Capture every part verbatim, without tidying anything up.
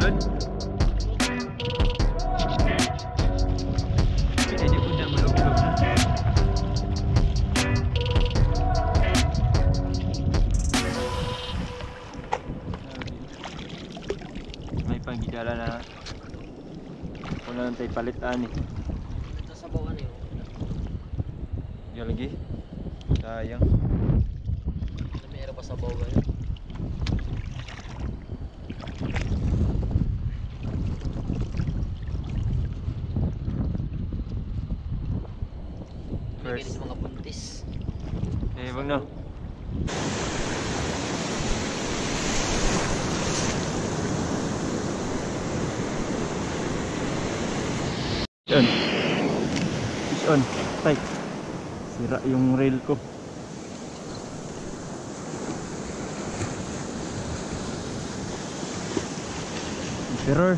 doon. Hindi po na malog-log na. May panggigala na. Wala nang tayo palitan eh. Ito sa bawah niyo. Yung lagi. Sayang. Mayroon pa sa bawah niyo. First. Sa mga buntis. Eh, wag na. Yun. Fish on. Tay. Sira yung rail ko. Error.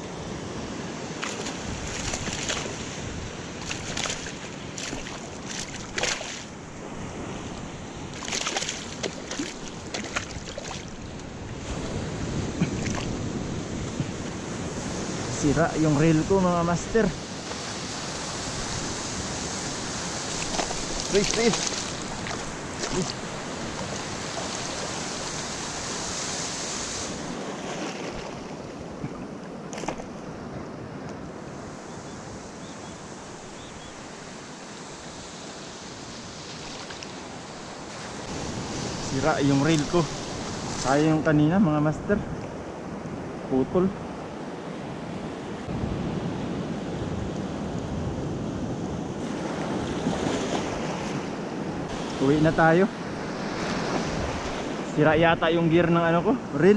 Sira yung rail ko mga master. Please, please. Please. Sira yung rail ko. Sayang yung kanina mga master. Putol. Uwi na tayo. Sira yata yung gear ng ano ko, reel.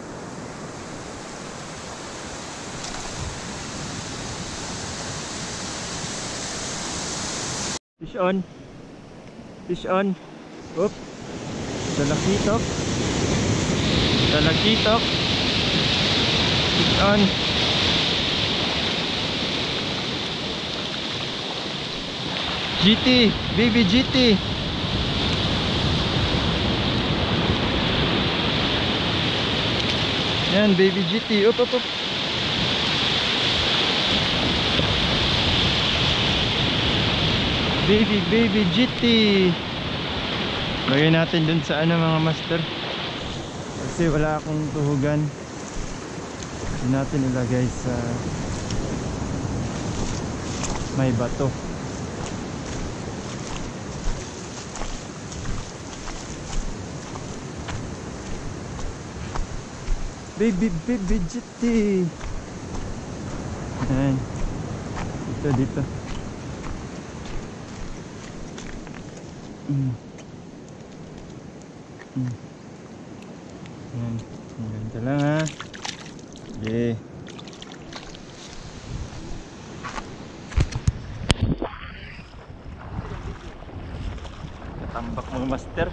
Fish on. Fish on. Oop. Dalakitok. Dalakitok. Fish on. G T, baby G T. Yan, baby G T. Up, up, up. Baby, baby G T. Lagay natin dun sa ano mga master. Kasi wala akong tuhugan. Hindi natin ilagay sa may bato. Baby, baby G T. Ayan. Dito, dito. Mm. Mm. Ayan. Ang ganda lang ha. Okay. Tambak mga master.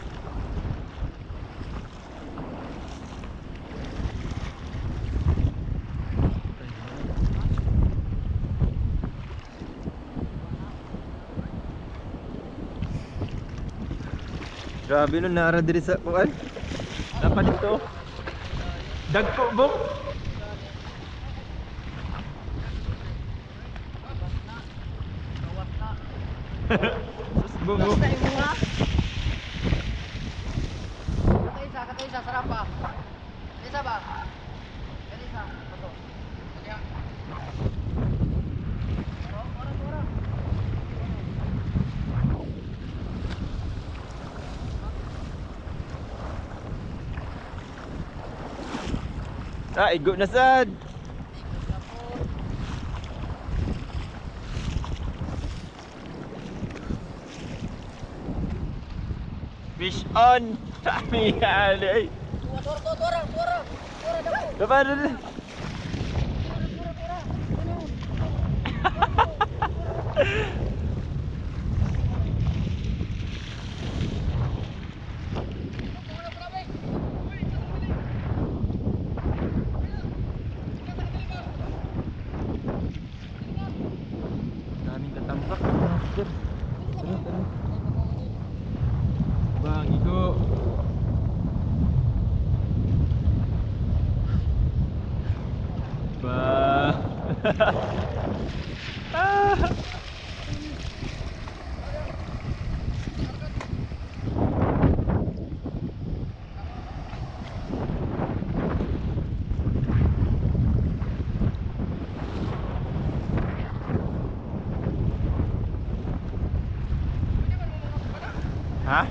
Grabe nun, nara diri sa kuan. Dapat dito. Dagko bok. Terus bobo. Kata kata isa sarap pa. Isa ba? Isa. Betul. Ya. Orang-orang. Ah, igo na sad. Fish on. Kami ali. Tura, tura, tura, tura. Tura dapat. Dapat dulu. Daming katambak. Master. Tara, tara. Bang, igo. Ah. Ha?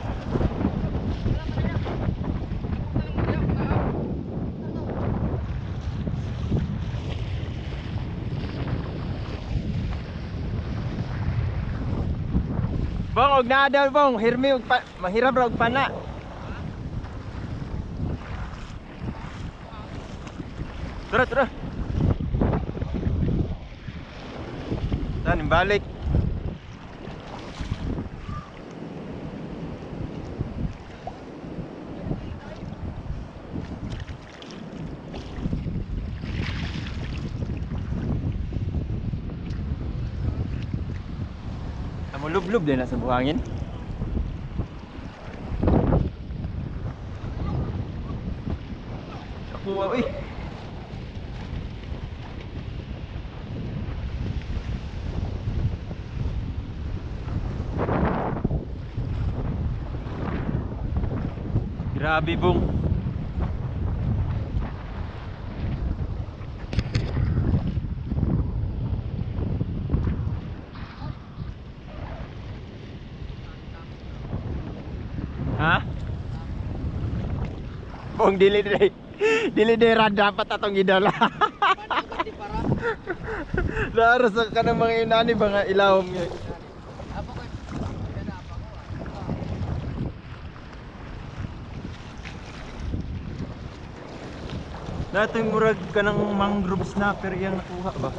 Bong, og naa daw bong, hirmi og pa, mahirap ra og pana. Tara, tara. Dan balik. Lub-lub din nasa buhangin. Ako, uy. Grabe bong. Ha? Bong dili dili. Dili dira dapat atong idala. Laras ka ng mga inani mga ilawom nga. Apa ko? Ada apa ko? Natong murag ka ng mangrove snapper iyang nakuha ba?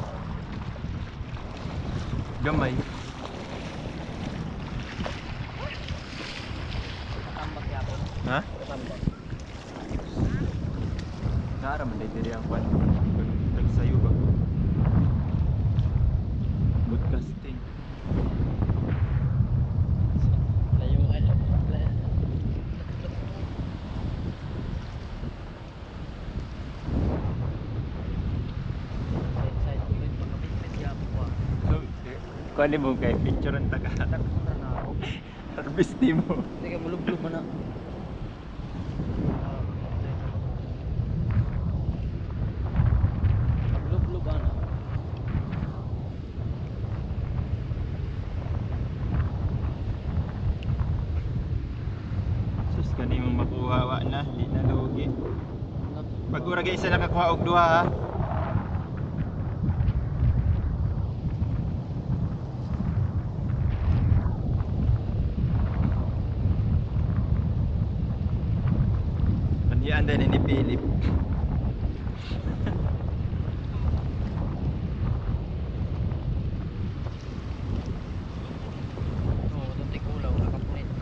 Gamay. Tambak yapo. Ha? Tambak. Nara man dai diri ang kwan. Nagsayo ba? Broadcasting. Layuan. Side ko yun, mga bitbit yapo ko. Kuan mo kay picture ang taga. Harvest ni mo. Sige, mulub-lub man na. Mulub-lub ana. Sus kani mong makuha wa na, di na lugi. Pag ura kay isa nakakuha og duha ha. Pandian din ni Philip. Oh, tuntik ulaw, nakapunit na.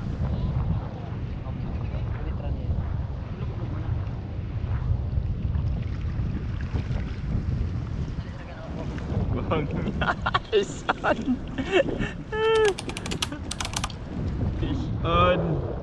Punit ra niya. Mulub-lub man na. Bong. Isan. Fish on.